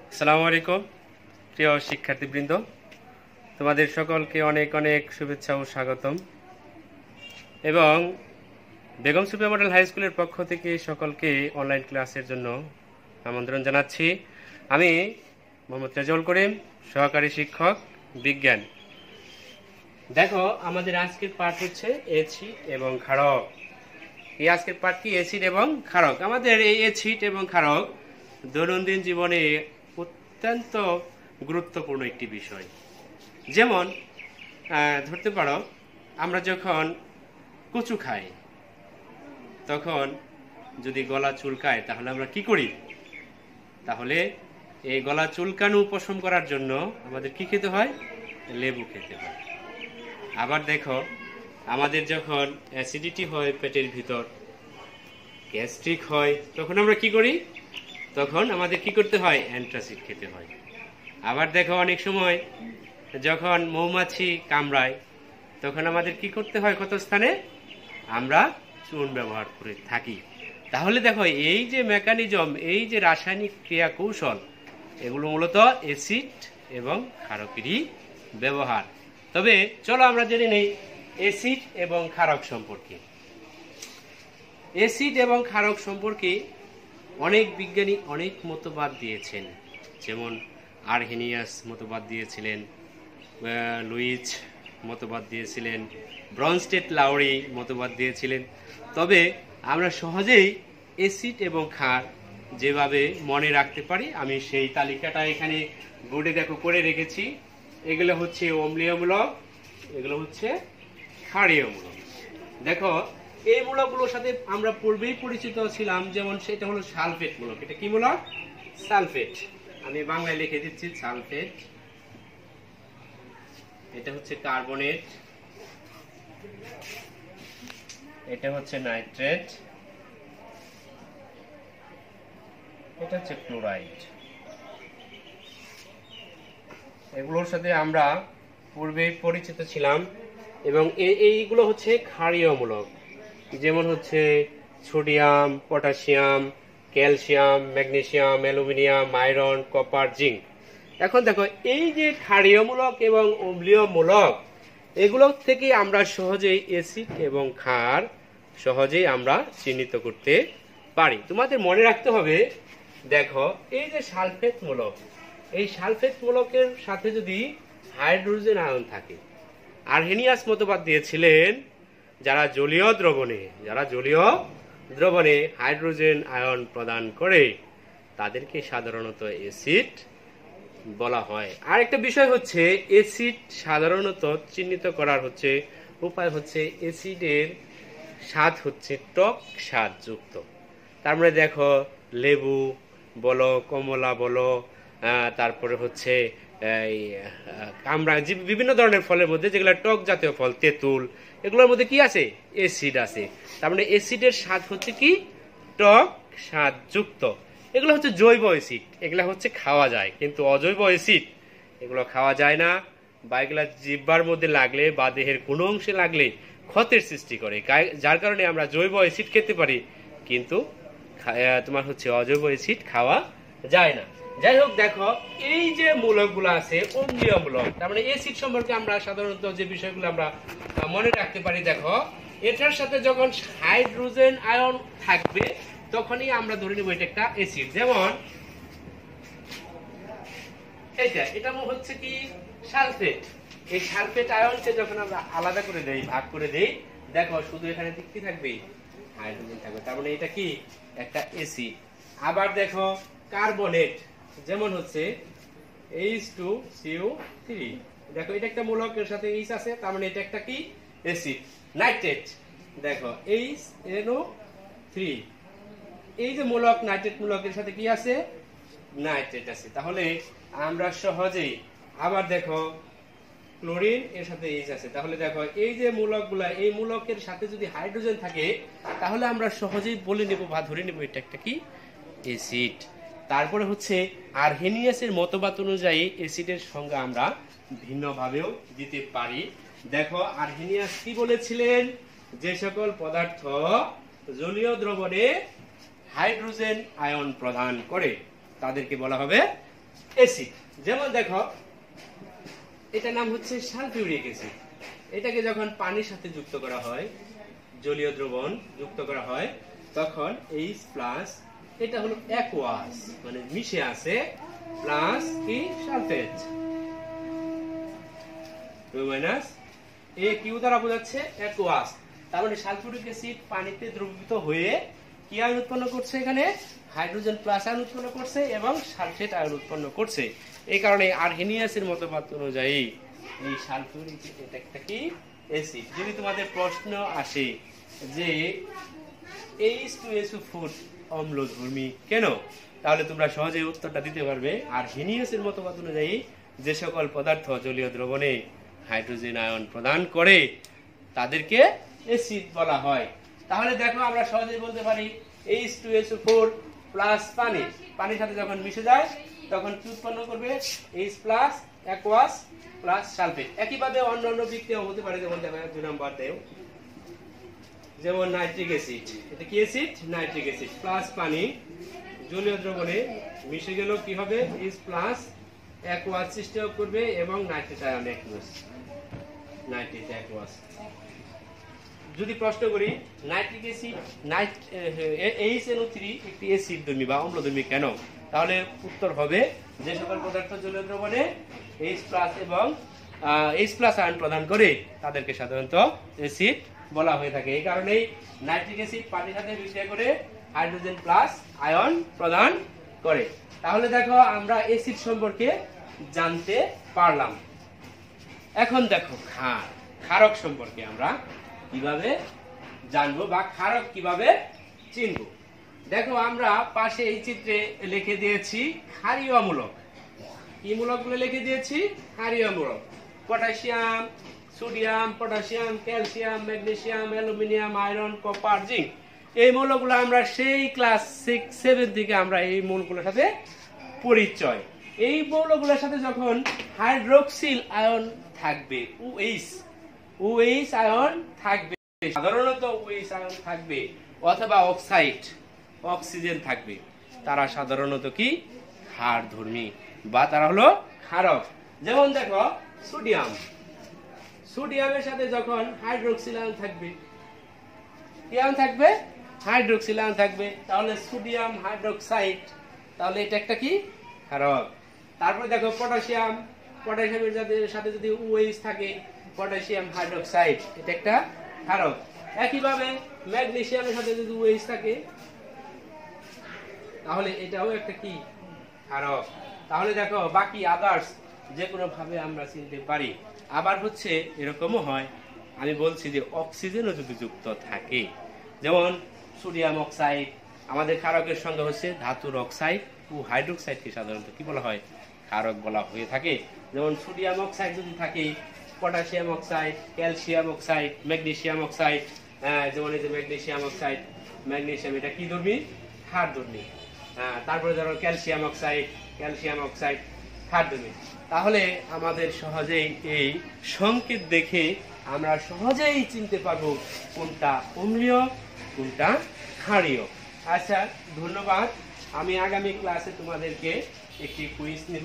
আসসালামু আলাইকুম প্রিয় শিক্ষার্থীবৃন্দ, তোমাদের সকলকে অনেক অনেক শুভেচ্ছা ও স্বাগতম। এবং বেগম সুফিয়া মডেল হাই স্কুলের পক্ষ থেকে সকলকে অনলাইন ক্লাসের জন্য আমন্ত্রণ জানাচ্ছি। আমি মোহাম্মদ রেজাউল করিম, সহকারী শিক্ষক বিজ্ঞান। দেখো, আমাদের আজকের পাঠ হচ্ছে এসিড এবং ক্ষারক। এই আজকের পাঠ কি? এসিড এবং ক্ষারক। আমাদের এই এসিড এবং ক্ষারক দৈনন্দিন জীবনে অত্যন্ত গুরুত্বপূর্ণ একটি বিষয়। যেমন ধরতে পারো, আমরা যখন কচু খাই তখন যদি গলা চুলকায় তাহলে আমরা কি করি? তাহলে এই গলা চুলকানো উপশম করার জন্য আমাদের কি খেতে হয়? লেবু খেতে হয়। আবার দেখো, আমাদের যখন অ্যাসিডিটি হয় পেটের ভিতর, গ্যাস্ট্রিক হয়, তখন আমরা কি করি? তখন আমাদের কি করতে হয়? অ্যান্টাসিড খেতে হয়। আবার দেখো, অনেক সময় যখন মৌমাছি কামড়ায় তখন আমাদের কি করতে হয়? কত স্থানে আমরা চুন ব্যবহার করে থাকি। তাহলে দেখো, এই যে মেকানিজম, এই যে রাসায়নিক ক্রিয়া কৌশল, এগুলো মূলত অ্যাসিড এবং ক্ষারকেরই ব্যবহার। তবে চলো আমরা জেনে নেই অ্যাসিড এবং ক্ষারক সম্পর্কে। অ্যাসিড এবং ক্ষারক সম্পর্কে অনেক বিজ্ঞানী অনেক মতবাদ দিয়েছেন। যেমন আরহেনিয়াস মতবাদ দিয়েছিলেন, লুইস মতবাদ দিয়েছিলেন, ব্রনস্টেড লাউরি মতবাদ দিয়েছিলেন। তবে আমরা সহজেই অ্যাসিড এবং ক্ষার যেভাবে মনে রাখতে পারি, আমি সেই তালিকাটা এখানে বোর্ডে দেখো করে রেখেছি। এগুলো হচ্ছে অম্লীয় মূলক, এগুলো হচ্ছে ক্ষারীয় মূলক। দেখো, এই মূলকগুলোর সাথে আমরা পূর্বেই পরিচিত ছিলাম। যেমন সেটা হলো সালফেট মূলক। এটা কি মূলক? সালফেট। আমি বাংলায় লিখে দিচ্ছি সালফেট। এটা হচ্ছে কার্বনেট, এটা হচ্ছে নাইট্রেট, এটা হচ্ছে ক্লোরাইড। এগুলোর সাথে আমরা পূর্বেই পরিচিত ছিলাম। এবং এইগুলো হচ্ছে ক্ষারীয় মূলক। যেমন হচ্ছে sodium, potassium, calcium, magnesium, aluminium, iron, copper, zinc. এখন দেখো, এই যে ক্ষারীয় মূলক এবং অম্লীয় মূলক, এগুলো থেকে আমরা সহজেই অ্যাসিড এবং ক্ষার সহজেই আমরা চিহ্নিত করতে পারি। তোমাদের মনে রাখতে হবে, দেখো, এই যে সালফেট মূলক, এই সালফেট মূলকের সাথে যদি হাইড্রোজেন আয়ন থাকে, আরহেনিয়াস মতবাদ দিয়েছিলেন যারা জলীয় দ্রবণে হাইড্রোজেন আয়ন প্রদান করে তাদেরকে সাধারণত অ্যাসিড বলা হয়। আর একটা বিষয় হচ্ছে, অ্যাসিড সাধারণত চিহ্নিত করার উপায় হচ্ছে অ্যাসিডের স্বাদ হচ্ছে টক স্বাদ যুক্ত। তার মানে দেখো, লেবু বলো, কমলা বলো, তারপরে হচ্ছে আমরা বিভিন্ন ধরনের ফলের মধ্যে যেগুলো টক জাতীয় ফল, তেঁতুল, এগুলোর মধ্যে কি আছে? অ্যাসিড আছে। তার মানে অ্যাসিডের স্বাদ হচ্ছে কি? টক স্বাদ যুক্ত। এগুলো হচ্ছে জৈব অ্যাসিড, এগুলো হচ্ছে খাওয়া যায়। কিন্তু অজৈব অ্যাসিড এগুলো খাওয়া যায় না, বা এগুলা জিহ্বার মধ্যে লাগলে বা দেহের কোনো অংশে লাগলে ক্ষতের সৃষ্টি করে, যার কারণে আমরা জৈব অ্যাসিড খেতে পারি, কিন্তু তোমার হচ্ছে অজৈব অ্যাসিড খাওয়া যায় না। যাই হোক, দেখো, এই যে মূলকগুলো আছে অম্লীয় মূলক, তার মানে অ্যাসিড সম্পর্কে আমরা সাধারণত যে বিষয়গুলো আমরা মনে রাখতে পারি, দেখো, এটার সাথে যখন হাইড্রোজেন আয়ন থাকবে তখনই আমরা ধরে নেব এটা একটা অ্যাসিড। যেমন এটা হচ্ছে কি? সালফেট। এই সালফেট আয়নকে যখন আমরা আলাদা করে দেই, ভাগ করে দেই, দেখো শুধু এখানে কি থাকবে? হাইড্রোজেন থাকবে। তার মানে এটা কি? একটা অ্যাসিড। আবার দেখো, কার্বনেট, যেমন হচ্ছে H2CO3, দেখো এটা একটা মূলকের সাথে H আছে, তার মানে এটা একটা কি? অ্যাসিড। নাইট্রেট, দেখো HNO3, এই যে মূলক, নাইট্রেট মূলকের সাথে কি আছে? নাইট্রেট আছে। তাহলে আমরা সহজেই, আবার দেখো ক্লোরিন, এর সাথে H আছে। তাহলে দেখো, এই যে মূলকগুলা, এই মূলকের সাথে যদি হাইড্রোজেন থাকে তাহলে আমরা সহজেই বলে নেব বা ধরে নেব এটা একটা কি? অ্যাসিড। তারপরে হচ্ছে আরহেনিয়াসের মতবাদ অনুযায়ী অ্যাসিডের সংজ্ঞা আমরা ভিন্নভাবেও দিতে পারি। দেখো, আরহেনিয়াস কি বলেছিলেন? যে সকল পদার্থ জলীয় দ্রবণে হাইড্রোজেন আয়ন প্রদান করে তাদেরকে বলা হবে অ্যাসিড। যেমন দেখো এটার নাম হচ্ছে সালফিউরিক অ্যাসিড। এটাকে যখন পানির সাথে যুক্ত করা হয়, জলীয় দ্রবণ যুক্ত করা হয়, তখন H প্লাস, এটা হলো অ্যাকুয়াস মানে মিশে আছে, প্লাস কি সালফেট, 2 মাইনাস এ কিউ দ্বারা বোঝাচ্ছে অ্যাকুয়াস। তার মানে সালফিউরিক অ্যাসিড পানিতে দ্রবীভূত হয়ে কি আয়ন উৎপন্ন করছে, এখানে হাইড্রোজেন প্লাস আয়ন উৎপন্ন করছে এবং সালফেট আয়ন উৎপন্ন করছে। এই কারণে আর্হেনিয়াসের মতবাদ অনুযায়ী এই সালফিউরিক এটা একটা কি অ্যাসিড। যদি তোমাদের প্রশ্ন আসে যে H2SO4 অম্লধর্মী কেন, তাহলে তোমরা সহজে উত্তরটা দিতে পারবে। আর্হেনিয়াসের মতবাদ অনুযায়ী যে সকল পদার্থ জলীয় দ্রবণে হাইড্রোজেন আয়ন প্রদান করে তাদেরকে অ্যাসিড বলা হয়। তাহলে দেখো আমরা সহজেই বলতে পারি H2SO4 প্লাস পানি, পানির সাথে যখন মিশে যায় তখন কি উৎপন্ন করবে, H plus aqueous plus sulphate. একইভাবে অন্যান্য বিক্রিয়া হতে পারে, যেমন দেখো 2 নম্বরতেও, যেমন নাইট্রিক অ্যাসিড। এটা কি অ্যাসিড? নাইট্রিক অ্যাসিড প্লাস পানি জলীয় দ্রবণে মিশে গেল, কি হবে, H প্লাস অ্যাকুয়াস সৃষ্টি করবে এবং nitrate ion aqueous, nitrate aqueous. যদি প্রশ্ন করি নাইট্রিক অ্যাসিড HNO3 একটি অ্যাসিডধর্মী বা অম্লধর্মী কেন, তাহলে উত্তর হবে যে সকল পদার্থ জলীয় দ্রবণে H+ এবং H+ আয়ন প্রদান করে তাদেরকে সাধারণত অ্যাসিড বলা হয়ে থাকে। এই কারণেই নাইট্রিক অ্যাসিড পানির সাথে বিক্রিয়া করে হাইড্রোজেন প্লাস আয়ন প্রদান করে। তাহলে দেখো আমরা অ্যাসিড সম্পর্কে জানতে পারলাম। এখন দেখো ক্ষারক সম্পর্কে আমরা কিভাবে জানবো বা ক্ষারক কিভাবে চিনবো। দেখো আমরা পাশে এই চিত্রে লিখে দিয়েছি ক্ষারীয় মূলক। কি মূলকগুলো লিখে দিয়েছি? ক্ষারীয় মূলক। Potassium, sodium, potassium, calcium, magnesium, aluminium, iron, copper, zinc. এই মৌলগুলো আমরা সেই ক্লাস 6-7 থেকে আমরা এই মৌলগুলোর সাথে পরিচয়। এই মৌলগুলোর সাথে যখন হাইড্রোক্সিল আয়ন থাকবে, OH আয়ন থাকবে, সাধারণত OH আয়ন থাকবে, অথবা অক্সাইড, অক্সিজেন থাকবে, তারা সাধারণত কি ক্ষারধর্মী বা তারা হলো ক্ষারক। যেমন দেখো সোডিয়াম, সোডিয়ামের সাথে যখন হাইড্রোক্সিল আয়ন থাকবে, কি আয়ন থাকবে? হাইড্রোক্সিল আয়ন থাকবে, তাহলে সোডিয়াম হাইড্রোক্সাইড, তাহলে এটা একটা কি ক্ষারক। তারপরে দেখো পটাশিয়াম, পটাশিয়ামের সাথে যদি OH থাকে, পটাশিয়াম হাইড্রোক্সাইড, এটা একটা ক্ষারক। একইভাবে ম্যাগনেসিয়ামের সাথে যদি OH থাকে তাহলে এটাও একটা কি ক্ষারক। তাহলে দেখো বাকি আদার্স যে কোনো ভাবে আমরা চিনতে পারি। আবার হচ্ছে এরকমও হয়, আমি বলছি যে অক্সিজেনও যদি যুক্ত থাকে, যেমন সোডিয়াম অক্সাইড, আমাদের ক্ষারকের সঙ্গে হচ্ছে ধাতুর অক্সাইড ও হাইড্রোক্সাইডকে সাধারণত কি বলা হয়? ক্ষারক বলা হয়ে থাকে। যেমন সোডিয়াম অক্সাইড যদি থাকে, potassium oxide, calcium oxide, magnesium oxide, যেমন এই যে ম্যাগনেসিয়াম অক্সাইড, ম্যাগনেসিয়াম এটা কি ধর্মী? ক্ষারধর্মী। তারপরে ধরো ক্যালসিয়াম অক্সাইড, ক্যালসিয়াম অক্সাইড ক্ষারধর্মী। তাহলে আমাদের সহজেই এই সংকেত দেখে আমরা সহজেই চিনতে পারবো কোনটা অম্লীয় কোনটা ক্ষারীয়। আচ্ছা, ধন্যবাদ। আমি আগামী ক্লাসে তোমাদেরকে একটি কুইজ নিব,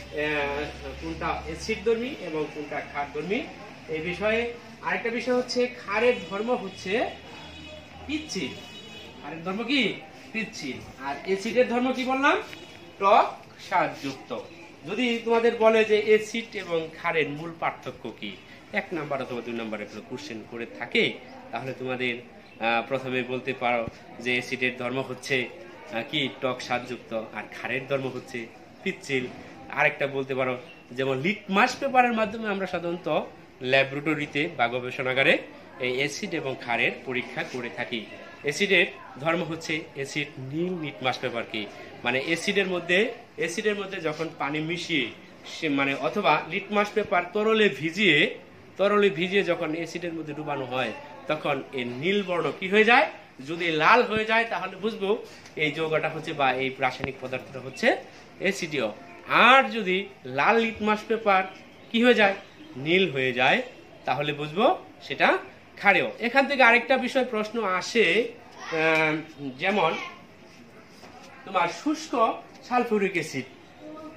কোনটা অ্যাসিডধর্মী এবং কোনটা ক্ষারধর্মী এই বিষয়ে। আরেকটা বিষয় হচ্ছে ক্ষারের ধর্ম হচ্ছে পিচ্ছিল। ক্ষারের ধর্ম কি? পিচ্ছিল। আর অ্যাসিডের ধর্ম কি বললাম? টক স্বাদযুক্ত। যদি তোমাদের বলে যে অ্যাসিড এবং ক্ষারের মূল পার্থক্য কি, 1 নাম্বার অথবা 2 নাম্বারে কোনো কোশ্চেন করে থাকে, তাহলে তোমাদের প্রথমে বলতে পারো যে অ্যাসিডের ধর্ম হচ্ছে কি টক স্বাদযুক্ত, আর ক্ষারের ধর্ম হচ্ছে পিচ্ছিল। আরেকটা বলতে পারো, যেমন লিটমাস পেপারের মাধ্যমে আমরা সাধারণত ল্যাবরেটরিতে বা গবেষণাগারে এই অ্যাসিড এবং ক্ষারের পরীক্ষা করে থাকি। অ্যাসিডের ধর্ম হচ্ছে অ্যাসিড নীল লিটমাস পেপার কি, মানে অ্যাসিডের মধ্যে যখন পানি মিশিয়ে মানে অথবা লিটমাস পেপার তরলে ভিজিয়ে যখন অ্যাসিডের মধ্যে ডুবানো হয়, তখন এই নীল বর্ণ কি হয়ে যায়? যদি লাল হয়ে যায় তাহলে বুঝবো এই যৌগটা হচ্ছে বা এই রাসায়নিক পদার্থটা হচ্ছে অ্যাসিডীয়। আর যদি লাল লিটমাস পেপার কি হয়ে যায়? নীল হয়ে যায়, তাহলে বুঝবো সেটা ক্ষারীয়। এখান থেকে আরেকটা বিষয় প্রশ্ন আসে, যেমন তোমার শুষ্ক সালফিউরিক অ্যাসিড,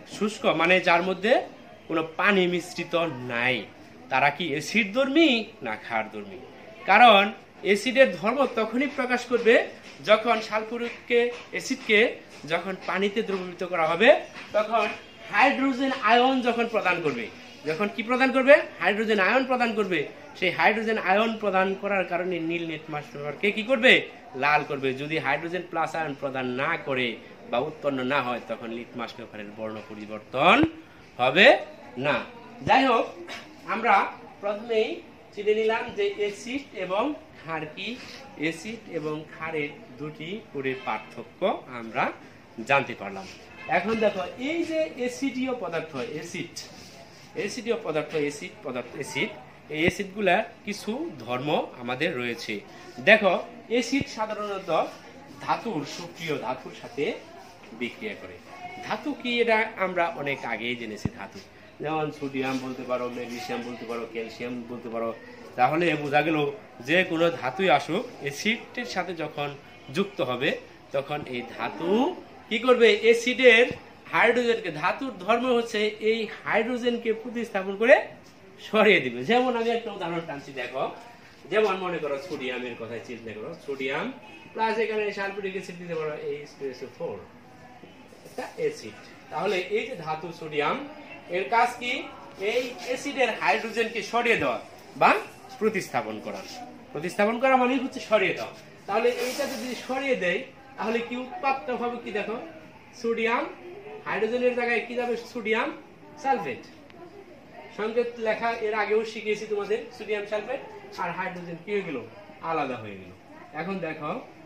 শুষ্ক মানে যার মধ্যে কোনো পানি মিশ্রিত নাই, তারা কি অ্যাসিড ধর্মী না ক্ষার ধর্মী? কারণ অ্যাসিডের ধর্ম তখনই প্রকাশ করবে যখন সালফিউরিক অ্যাসিডকে যখন পানিতে দ্রবীভূত করা হবে, তখন হাইড্রোজেন আয়ন যখন প্রদান করবে, যখন কি প্রদান করবে? হাইড্রোজেন আয়ন প্রদান করবে। সেই হাইড্রোজেন আয়ন প্রদান করার কারণে নীল লিটমাস পেপারকে কি করবে? লাল করবে। যদি হাইড্রোজেন প্লাস আয়ন প্রদান না করে বা উৎপন্ন না হয়, তখন লিটমাস পেপারের বর্ণ পরিবর্তন হবে না। যাই হোক, আমরা প্রথমেই চিনে নিলাম যে অ্যাসিড এবং ক্ষার কি। অ্যাসিড এবং ক্ষারের দুটি করে পার্থক্য আমরা জানতে পারলাম। এখন দেখো, এই যে অ্যাসিডীয় পদার্থ, অ্যাসিডীয় পদার্থ, অ্যাসিড, এই অ্যাসিডগুলার কিছু ধর্ম আমাদের রয়েছে। দেখো, অ্যাসিড সাধারণত ধাতুর, সক্রিয় ধাতুর সাথে বিক্রিয়া করে। ধাতু কি এটা আমরা অনেক আগেই জেনেছি। ধাতু যেমন সোডিয়াম বলতে পারো, ম্যাগনেসিয়াম বলতে পারো, ক্যালসিয়াম বলতে পারো। তাহলে বোঝা গেল যে কোনো ধাতুই আসুক, অ্যাসিডের সাথে যখন যুক্ত হবে তখন এই ধাতু কি করবে? অ্যাসিডের হাইড্রোজেনকে, ধাতুর ধর্ম হচ্ছে এই হাইড্রোজেনকে প্রতিস্থাপন করে সরিয়ে দিবে। যেমন আমি একটা উদাহরণ টানছি, দেখো, যেমন মনে করো সোডিয়ামের কথা চিন্তা করো, সোডিয়াম প্লাস এখানে সালফিউরিক অ্যাসিড দিতে পারো H2SO4, এটা অ্যাসিড। তাহলে এই যে ধাতু সোডিয়াম, এর কাজ কি? এই অ্যাসিডের হাইড্রোজেনকে সরিয়ে দেওয়া বা প্রতিস্থাপন করা। প্রতিস্থাপন করা মানে হচ্ছে সরিয়ে দেওয়া। তাহলে এইটা যদি সরিয়ে দেয়, তাহলে কি উৎপাদন হবে? কি দেখো, সোডিয়াম হাইড্রোজেনের জায়গায় কি যাবে? Sodium sulphate. সংকেত লেখা এর আগেও শিখিয়েছি তোমাদের, সোডিয়াম সালফেট আর হাইড্রোজেন কি হয়ে গেল? আলাদা হয়ে গেল। এখন দেখো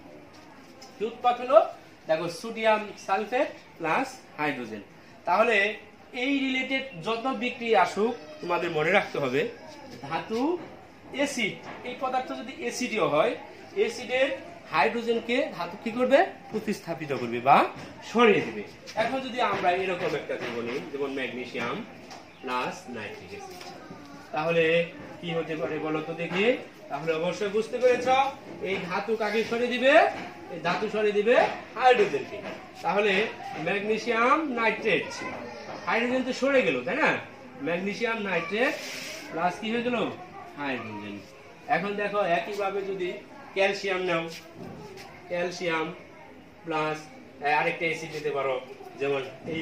কি উৎপাদ হলো? দেখো, সোডিয়াম সালফেট প্লাস হাইড্রোজেন। তাহলে এই রিলেটেড যত বিক্রিয়া আসুক, তোমাদের মনে রাখতে হবে ধাতু অ্যাসিড, এই পদার্থ যদি অ্যাসিডীয় হয়, অ্যাসিডের হাইড্রোজেনকে ধাতু কি করবে? প্রতিস্থাপিত করবে বা সরিয়ে দিবে। এখন যদি আমরা এরকম একটা বলি, যেমন ম্যাগনেসিয়াম প্লাস নাইট্রিক অ্যাসিড, তাহলে কি হতে পারে বলো তো দেখি? তাহলে অবশ্যই বুঝতে পেরেছ, এই ধাতু কাকে সরিয়ে দিবে? এই ধাতু সরিয়ে দিবে হাইড্রোজেনকে। তাহলে ম্যাগনেসিয়াম নাইট্রেট, হাইড্রোজেন তো সরে গেল, তাই না? ম্যাগনেসিয়াম নাইট্রেট প্লাস কি হয়ে গেল? হাইড্রোজেন। এখন দেখো, একইভাবে যদি ক্যালসিয়াম নাও, ক্যালসিয়াম প্লাস আরেকটা অ্যাসিড দিতে পারো, যেমন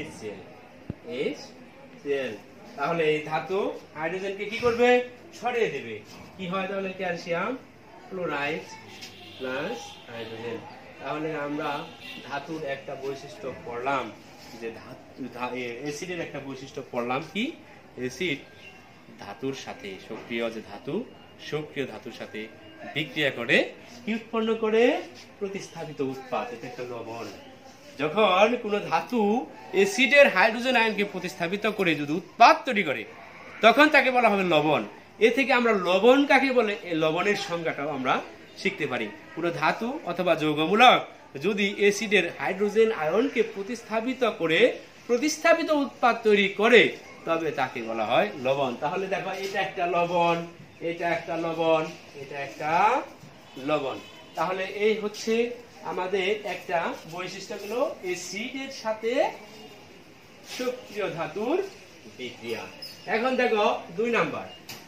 HCl, তাহলে এই ধাতু হাইড্রোজেনকে কি করবে? সরিয়ে দেবে। কি হয় তাহলে? Calcium chloride plus hydrogen. তাহলে আমরা ধাতুর একটা বৈশিষ্ট্য পড়লাম, যে অ্যাসিডের একটা বৈশিষ্ট্য পড়লাম কি? অ্যাসিড ধাতুর সাথে, সক্রিয় যে ধাতু, সক্রিয় ধাতুর সাথে বিক্রিয়া করে কি উৎপন্ন করে? প্রতিস্থাপিত উৎপাদ। এটা একটা লবণ। যখন কোনো ধাতু অ্যাসিডের হাইড্রোজেন আয়নকে প্রতিস্থাপিত করে যদি উৎপাদ তৈরি করে, তখন তাকে বলা হবে লবণ। এ থেকে আমরা লবণ কাকে বলে, এই লবণের সংজ্ঞাটাও আমরা শিখতে পারি। কোনো ধাতু অথবা যৌগমূলক যদি অ্যাসিডের হাইড্রোজেন আয়নকে প্রতিস্থাপিত করে প্রতিস্থাপিত উৎপাদ তৈরি করে, তবে তাকে বলা হয় লবণ। তাহলে দেখো, এটা একটা লবণ, এটা একটা লবণ, এটা একটা লবণ। তাহলে এই হচ্ছে আমাদের একটা বৈশিষ্ট্য হলো অ্যাসিডের সাথে সক্রিয় ধাতুর বিক্রিয়া। এখন দেখো 2 নাম্বার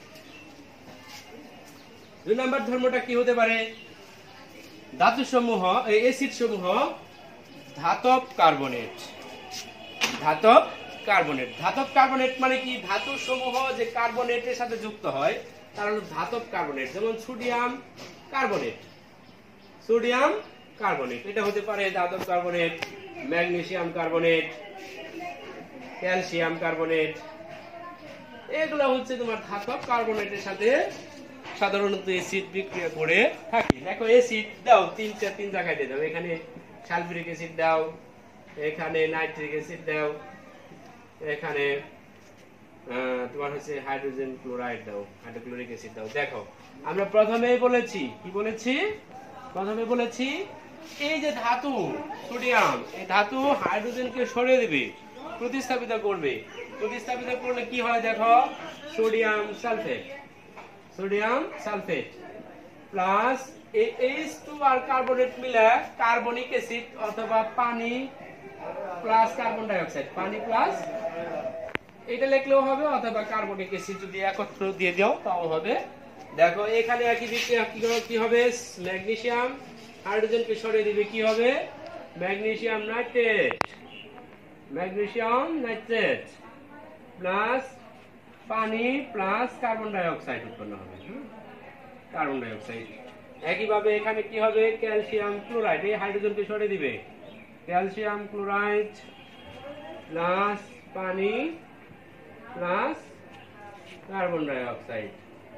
ধর্মটা কি হতে পারে? ধাতু সমূহ, অ্যাসিড সমূহ ধাতব কার্বনেট। ধাতব কার্বনেট, ধাতব কার্বনেট মানে কি? ধাতু সমূহ যে কার্বনেটের সাথে যুক্ত হয় তার হলো ধাতব কার্বনেট। যেমন সোডিয়াম কার্বনেট, সোডিয়াম কার্বনেট, এটা হতে পারে ধাতব carbonate. Magnesium carbonate, calcium carbonate, এগুলো হচ্ছে তোমার ধাতব কার্বনেটের সাথে সাধারণত অ্যাসিড বিক্রিয়া করে থাকে। দেখো, অ্যাসিড দাও 3 জায়গায় দিয়ে দাও। এখানে সালফিউরিক অ্যাসিড দাও, এখানে নাইট্রিক অ্যাসিড দাও, এখানে তোমার হচ্ছে হাইড্রোজেন ক্লোরাইড দাও, হাইড্রোক্লোরিক অ্যাসিড দাও। দেখো, আমরা প্রথমেই বলেছি, কি বলেছি? প্রথমে বলেছি এই যে ধাতু সোডিয়াম, এই ধাতু হাইড্রোজেনকে সরিয়ে দেবে, প্রতিস্থাপিত করবে। প্রতিস্থাপিত করলে কি হয়? দেখো, sodium sulphate, sodium sulphate plus H2 আর কার্বনেট মিলে কার্বনিক অ্যাসিড অথবা পানি প্লাস কার্বন ডাই অক্সাইড, পানি প্লাস, এটা লিখলেও হবে অথবা কার্বনিক অ্যাসিড যদি একত্র দিয়ে দাও তাও হবে। দেখো এখানে একই বিক্রিয়া কি হবে, ম্যাগনেসিয়াম হাইড্রোজেনকে সরিয়ে দিবে, কি হবে magnesium nitrate, magnesium nitrate plus পানি প্লাস কার্বন ডাই অক্সাইড উৎপন্ন হবে, কার্বন ডাই অক্সাইড। একইভাবে এখানে কি হবে, ক্যালসিয়াম ক্লোরাইড, এই হাইড্রোজেনকে সরিয়ে দিবে, ক্যালসিয়াম ক্লোরাইড প্লাস পানি প্লাস কার্বন ডাই অক্সাইড।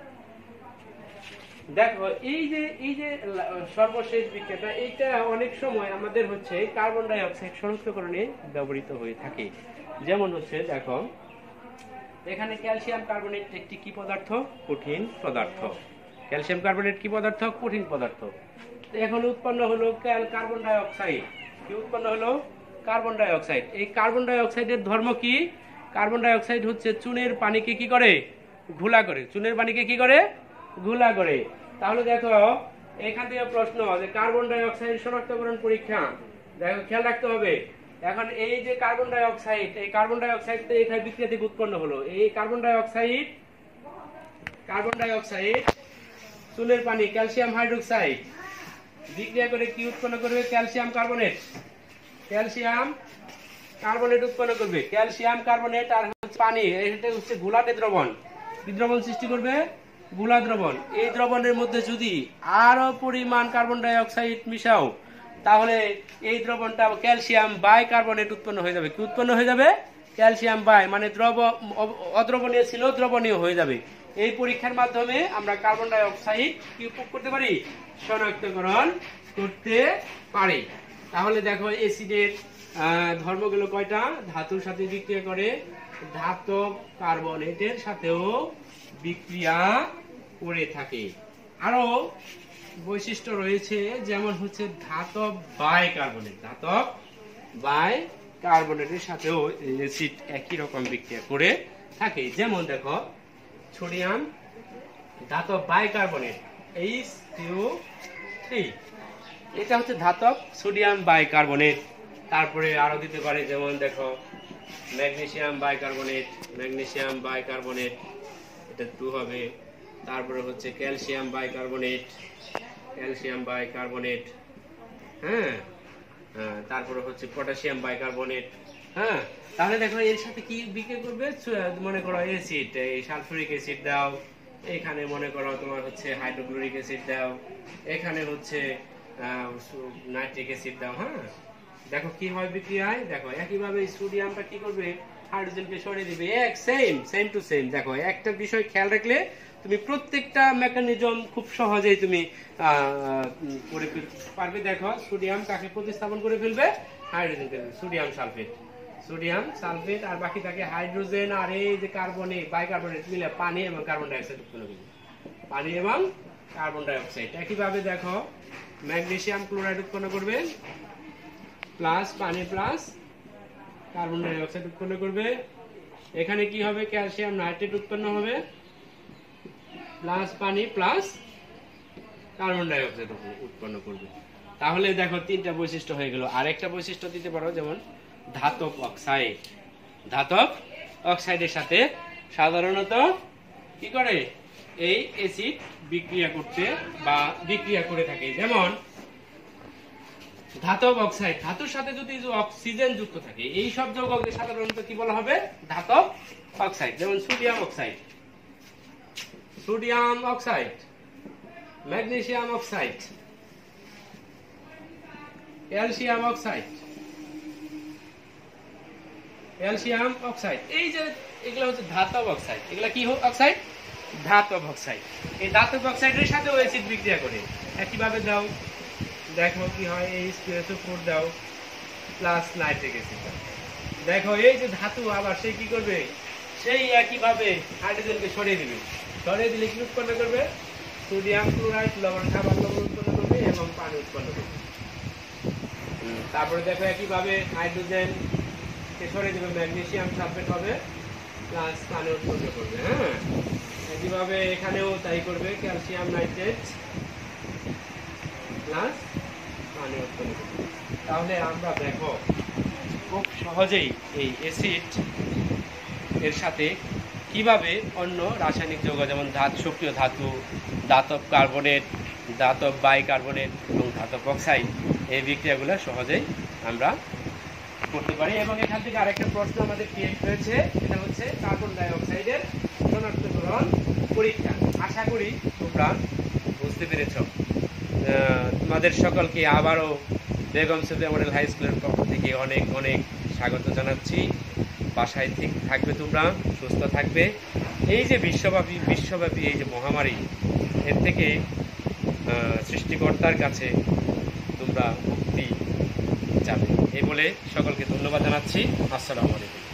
দেখো এই যে সর্বশেষ বিক্রিয়াটা, এটা অনেক সময় আমাদের হচ্ছে কার্বন ডাই অক্সাইড শনাক্তকরণে ব্যবহৃত হয়ে থাকে। যেমন হচ্ছে দেখো এখানে ক্যালসিয়াম কার্বনেট একটি কি পদার্থ, কঠিন পদার্থ। ক্যালসিয়াম কার্বনেট কি পদার্থ, কঠিন পদার্থ। এখন উৎপন্ন হলো কার্বন ডাই অক্সাইড, কি উৎপন্ন হলো, কার্বন ডাই অক্সাইড। এই কার্বন ডাই অক্সাইডের ধর্ম কি, কার্বন ডাই অক্সাইড হচ্ছে চুনের পানিকে কি করে, ঘোলা করে, চুনের পানিকে কি করে, ঘোলা করে। তাহলে দেখো এখান থেকে প্রশ্ন যে কার্বন ডাই অক্সাইড শনাক্তকরণ পরীক্ষা, দেখো খেয়াল রাখতে হবে। এখন এই যে কার্বন ডাই অক্সাইড, এই কার্বন ডাই অক্সাইড তো এখানে বিক্রিয়া থেকে উৎপন্ন হলো, এই কার্বন ডাই অক্সাইড চুনের পানি ক্যালসিয়াম হাইড্রোক্সাইড বিক্রিয়া করে কি উৎপন্ন করবে, ক্যালসিয়াম কার্বনেট, ক্যালসিয়াম কার্বনেট উৎপন্ন করবে। ক্যালসিয়াম কার্বনেট আর হচ্ছে পানি, এটা হচ্ছে ঘোলাটে দ্রবণ, কি দ্রবণ সৃষ্টি করবে, ঘোলা দ্রবণ। এই দ্রবণের মধ্যে যদি আরো পরিমাণ কার্বন ডাই অক্সাইড মিশাও তাহলে এই দ্রবণটা ক্যালসিয়াম বাই কার্বনেট উৎপন্ন হয়ে যাবে, কি উৎপন্ন হয়ে যাবে, ক্যালসিয়াম বাই, মানে অদ্রবণীয় ছিল দ্রবণীয় হয়ে যাবে। এই পরীক্ষার মাধ্যমে আমরা কার্বন ডাই অক্সাইড কি করতে পারি, শনাক্তকরণ করতে পারি। তাহলে দেখো অ্যাসিডের ধর্মগুলো কয়টা, ধাতুর সাথে বিক্রিয়া করে, ধাতব কার্বনেটের সাথেও বিক্রিয়া করে থাকে। আরো বৈশিষ্ট্য রয়েছে, যেমন হচ্ছে ধাতব বাই কার্বনেট, ধাতব বাই কার্বনেটের সাথেও অ্যাসিড একই রকম বিক্রিয়া করে থাকে। যেমন দেখো সোডিয়াম ধাতব বাই কার্বনেট H2O3, এটা হচ্ছে ধাতব সোডিয়াম বাই কার্বনেট। তারপরে আরো দিতে পারে, যেমন দেখো ম্যাগনেসিয়াম বাই কার্বনেট, এটা 2 হবে। তারপরে হচ্ছে ক্যালসিয়াম বাই কার্বনেট, হ্যাঁ, তারপরে হচ্ছে পটাশিয়াম বাই কার্বনেট, হ্যাঁ। তাহলে দেখো এর সাথে কি বিক্রিয়া করবে, মনে করো অ্যাসিড, এই সালফিউরিক অ্যাসিড দাও, এখানে মনে করো তোমার হচ্ছে হাইড্রোক্লোরিক অ্যাসিড দাও, এখানে হচ্ছে নাইট্রিক অ্যাসিড দাও, হ্যাঁ। দেখো কি হয় বিক্রিয়ায়, দেখো একইভাবে সোডিয়ামটা কি করবে, হাইড্রোজেনকে সরিয়ে দিবে, সেম টু সেম। দেখো একটা বিষয় খেয়াল রাখলে তুমি প্রত্যেকটা মেকানিজম খুব সহজেই তুমি করে পারবে। দেখো সোডিয়াম কাকে প্রতিস্থাপন করে ফেলবে, হাইড্রোজেনকে, সোডিয়াম সালফেট আর বাকি থাকে হাইড্রোজেন আর এই যে কার্বনেট বাইকার্বনেট মিলে পানি এবং কার্বন ডাই অক্সাইড উৎপন্ন করবে, পানি এবং কার্বন ডাই অক্সাইড। একইভাবে দেখো ম্যাগনেসিয়াম ক্লোরাইড উৎপন্ন করবে, প্লাস পানি প্লাস কার্বন ডাই অক্সাইড উৎপন্ন করবে। এখানে কি হবে, ক্যালসিয়াম নাইট্রেট উৎপন্ন হবে, প্লাস পানি প্লাস কার্বন ডাই অক্সাইড উৎপন্ন করবে। তাহলে দেখো 3টা বৈশিষ্ট্য হয়ে গেল। আরেকটা বৈশিষ্ট্য দিতে পারো, যেমন ধাতব অক্সাইডের সাথে সাধারণত কি করে, এই অ্যাসিড বিক্রিয়া করতে বা বিক্রিয়া করে থাকে। যেমন ধাতব অক্সাইড, ধাতুর সাথে যদি অক্সিজেন যুক্ত থাকে, এই সব যৌগকে সাধারণত কি বলা হবে, ধাতব অক্সাইড। যেমন sodium oxide, magnesium oxide, calcium oxide, এই যে এগুলো হচ্ছে ধাতব অক্সাইড। এগুলা কি অক্সাইড, ধাতব অক্সাইড। এই ধাতব অক্সাইডের সাথে অ্যাসিড বিক্রিয়া করে। একইভাবে দাও, দেখো কি হয়, H2SO4 দাও প্লাস নাইট্রিক অ্যাসিড দাও। দেখো এই যে ধাতু আবার সে কি করবে, সেই একইভাবে হাইড্রোজেনকে সরিয়ে দিবে, সরিয়ে দিলে কি উৎপন্ন করবে, সোডিয়াম ক্লোরাইড, খাবার লবণ উৎপন্ন করবে এবং পানি উৎপন্ন করবে। তারপরে দেখো একইভাবে হাইড্রোজেন কে সরিয়ে দিবে, ম্যাগনেসিয়াম সালফেট হবে প্লাস পানি উৎপন্ন করবে, হ্যাঁ। একইভাবে এখানেও তাই করবে, ক্যালসিয়াম নাইট্রেট প্লাস পানি উৎপন্ন করবে। তাহলে আমরা দেখো খুব সহজেই এই অ্যাসিড এর সাথে কিভাবে অন্য রাসায়নিক যৌগ যেমন সক্রিয় ধাতু, ধাতব কার্বনেট, ধাতব বাইকার্বনেট এবং ধাতব অক্সাইড এই বিক্রিয়াগুলো সহজেই আমরা করতে পারি। এবং এখান থেকে আরেকটা প্রশ্ন আমাদের ক্রিয়েট হয়েছে, এটা হচ্ছে কার্বন ডাই অক্সাইডের শনাক্তকরণ পরীক্ষা। আশা করি তোমরা বুঝতে পেরেছ। তোমাদের সকলকে আবারও বেগম সুফিয়া মডেল হাই স্কুলের পক্ষ থেকে অনেক অনেক স্বাগত জানাচ্ছি। বাসায় ঠিক থাকবে, তোমরা সুস্থ থাকবে। এই যে বিশ্বব্যাপী এই যে মহামারী, এর থেকে সৃষ্টিকর্তার কাছে তোমরা মুক্তি যাবে। এই বলে সকলকে ধন্যবাদ জানাচ্ছি। আসসালামু আলাইকুম।